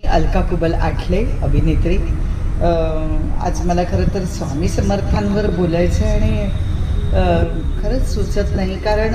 अलका कुबल आठले अभिनेत्री। आज मला खरं तर स्वामी समर्थांवर बोलायचं आणि खरंच सुचत नाही, कारण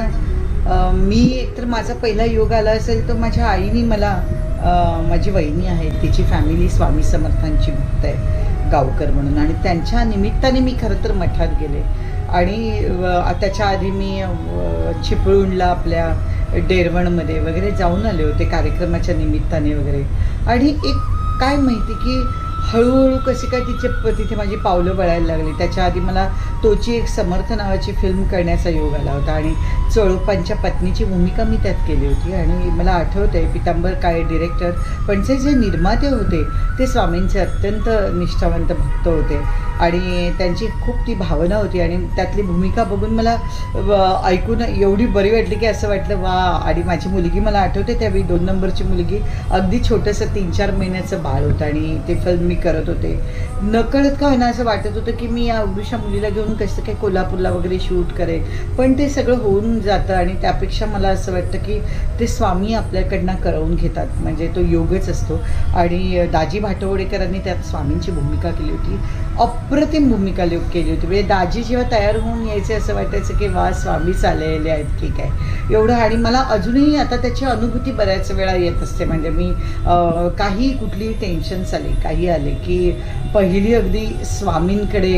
मी एकतर माझा पहिला योग आला असेल तर माझ्या आईने मला, माझी वहिनी आहे तिची फॅमिली स्वामी समर्थांची भक्त आहे गावकर म्हणून, आणि त्यांच्या निमित्ताने मी खरं तर मठात गेले. आणि त्याच्या आधी मी चिपळूणला आपल्या डेरवणमध्ये वगैरे जाऊन आले होते कार्यक्रमाच्या निमित्ताने वगैरे. आणि एक काय माहिती की हळूहळू कशी काय तिथे माझी पावलं वळायला लागली. त्याच्या आधी मला तोची एक समर्थ नावाची फिल्म करण्याचा योग आला होता आणि चोळोपांच्या पत्नीची भूमिका मी त्यात केली होती. आणि मला आठवतं आहे पितांबर काळे डिरेक्टर, पण जे निर्माते होते ते स्वामींचे अत्यंत निष्ठावंत भक्त होते आणि त्यांची खूप ती भावना होती. आणि त्यातली भूमिका बघून मला ऐकून एवढी बरी वाटली की असं वाटलं वा. आणि माझी मुलगी मला आठवते त्यावेळी 2 नंबरची मुलगी, अगदी छोटंसं 3-4 महिन्याचं बाळ होतं आणि ते फिल्म मी करत होते. नकळत का होईना असं वाटत होतं की मी या अवधूच्या मुलीला घेऊन कसं काय कोल्हापूरला वगैरे शूट करेन, पण ते सगळं होऊन जातं. आणि त्यापेक्षा मला असं वाटतं की ते स्वामी आपल्याकडनं करवून घेतात, म्हणजे तो योगच असतो. आणि दाजी भाटवडेकरांनी त्यात स्वामींची भूमिका केली होती, अप्रतिम भूमिका केली होती. म्हणजे दाजी जेव्हा तयार होऊन यायचे असं वाटायचं की वा स्वामीच आलेले आहेत, ठीक आहे एवढं. आणि मला अजूनही आता त्याची अनुभूती बऱ्याच वेळा येत असते. म्हणजे मी काही कुठलीही टेन्शन्स आली, काही आले की पहिली अगदी स्वामींकडे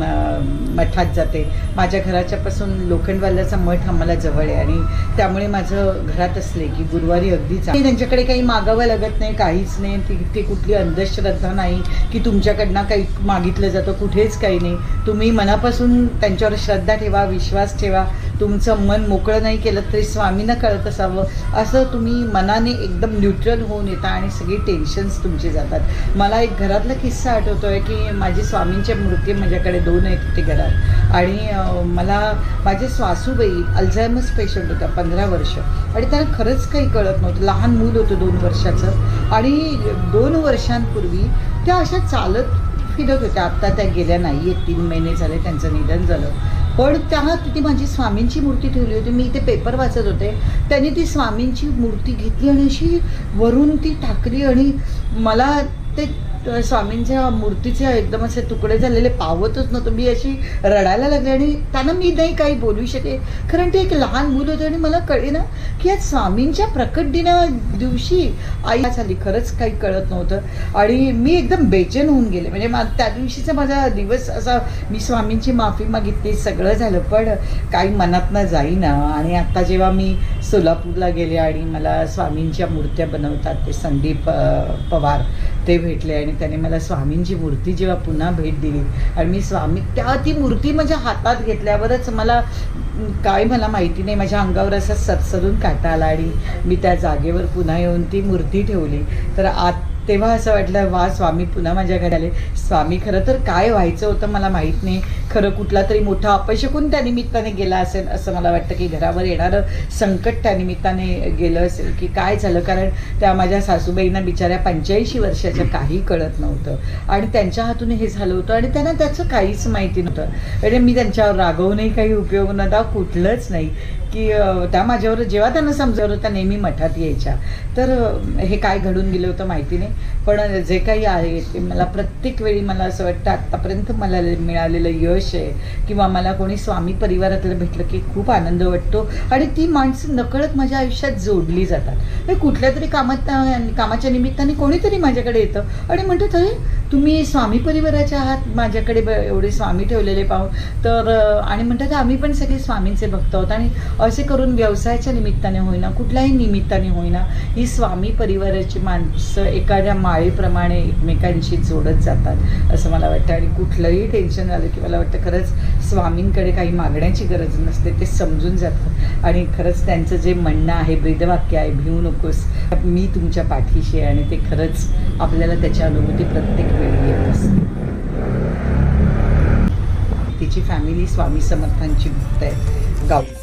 मठात जाते. माझ्या घराच्यापासून लोखंडवाल्याचा मठ आम्हाला जवळ आहे आणि त्यामुळे माझं घरात असले की गुरुवारी अगदी त्यांच्याकडे काही मागावं लागत नाही, काहीच नाही. ती कुठली अंधश्रद्धा नाही की तुमच्याकडनं काही मागितलं जातं, कुठेच काही नाही. तुम्ही मनापासून त्यांच्यावर श्रद्धा ठेवा, विश्वास ठेवा. तुमचं मन मोकळं नाही केलं तरी स्वामींना कळत असावं असं तुम्ही मनाने एकदम न्यूट्रल होऊन येता आणि सगळी टेन्शन्स तुमची जातात. मला एक घरातला किस्सा आठवतो आहे की माझी स्वामींच्या मूर्ती माझ्याकडे 2 आहेत तिथे घरात. आणि मला माझे सासूबाई अल्झायमर्स पेशंट होत्या 15 वर्ष, आणि त्याला खरंच काही कळत नव्हतं. लहान मूल होतं 2 वर्षाचं. आणि 2 वर्षांपूर्वी त्या अशा चालत फिरत होत्या. आत्ता त्या गेल्या नाही आहेत, 3 महिने झाले त्यांचं निधन झालं. पण त्या तिथे माझी स्वामींची मूर्ती ठेवली होती. मी इथे पेपर वाचत होते, त्यांनी ती स्वामींची मूर्ती घेतली आणि अशी वरून ती टाकली. आणि मला ते स्वामींच्या मूर्तीचे एकदम असे तुकडे झालेले पावतच नव्हतं. मी अशी रडायला लागले आणि त्यांना मी नाही काही बोलू शके, कारण ते एक लहान मुलं होतं. आणि मला कळे ना की आज स्वामींच्या प्रकट दिना दिवशी आई झाली, खरंच काही कळत नव्हतं. आणि मी एकदम बेचैन होऊन गेले. म्हणजे त्या दिवशीचा माझा दिवस असा, मी स्वामींची माफी मागितली, सगळं झालं, पण काही मनातनं जाईना. आणि आत्ता जेव्हा मी सोलापूरला गेले आणि मला स्वामींच्या मूर्त्या बनवतात ते संदीप पवार ते भेटले आणि त्याने मला स्वामींची मूर्ती जेव्हा पुन्हा भेट दिली आणि मी ती मूर्ती माझ्या हातात घेतल्यावरच मला मला माहिती नाही, माझ्या अंगावर असं सरसरून काटा आला आणि मी त्या जागेवर पुन्हा येऊन ती मूर्ती ठेवली. तर तेव्हा असं वाटलं वा स्वामी पुन्हा माझ्या घरी आले. स्वामी खरं तर काय व्हायचं होतं मला माहीत नाही, खरं कुठला तरी मोठा अपशकून त्या निमित्ताने गेला असेल असं मला वाटतं की घरावर येणारं संकट त्या निमित्ताने गेलं असेल की काय झालं. कारण त्या माझ्या सासूबाईंना बिचाऱ्या 85 वर्षाच्या, काही कळत नव्हतं आणि त्यांच्या हातून हे झालं होतं आणि त्यांना त्याचं काहीच माहिती नव्हतं. म्हणजे मी त्यांच्यावर रागवूनही काही उपयोग नव्हता, कुठलंच नाही. की त्या माझ्यावर जेव्हा त्यांना समजावलं त्या नेहमी मठात यायच्या. तर हे काय घडून गेलं होतं माहिती नाही, पण जे काही आहे ते मला प्रत्येक वेळी मला असं वाटतं आत्तापर्यंत मला मिळालेलं यश आहे किंवा मला कोणी स्वामी परिवारातलं भेटलं की खूप आनंद वाटतो. आणि ती माणसं नकळत माझ्या आयुष्यात जोडली जातात. हे कुठल्या तरी कामाच्या निमित्ताने कोणीतरी माझ्याकडे येतं आणि म्हणतात अरे तुम्ही स्वामी परिवाराचे आहात, माझ्याकडे एवढे स्वामी ठेवलेले पाहून. तर आणि म्हणतात आम्ही पण सगळे स्वामींचे भक्त आहोत. आणि असे करून व्यवसायाच्या निमित्ताने होईना, कुठल्याही निमित्ताने होईना, ही स्वामी परिवाराची माणसं एखाद्या माळेप्रमाणे एकमेकांशी जोडत जातात असं मला वाटतं. आणि कुठलंही टेन्शन आलं की मला वाटतं खरंच स्वामींकडे काही मागण्याची गरज नसते, ते समजून जातं. आणि खरंच त्यांचं जे म्हणणं आहे, ब्रीदवाक्य आहे, भिवू नकोस, मी तुमच्या पाठीशी आहे, आणि ते खरंच आपल्याला त्याची अनुभूती प्रत्येक वेळी येत असते. तिची फॅमिली स्वामी समर्थांची भक्त आहे गाव.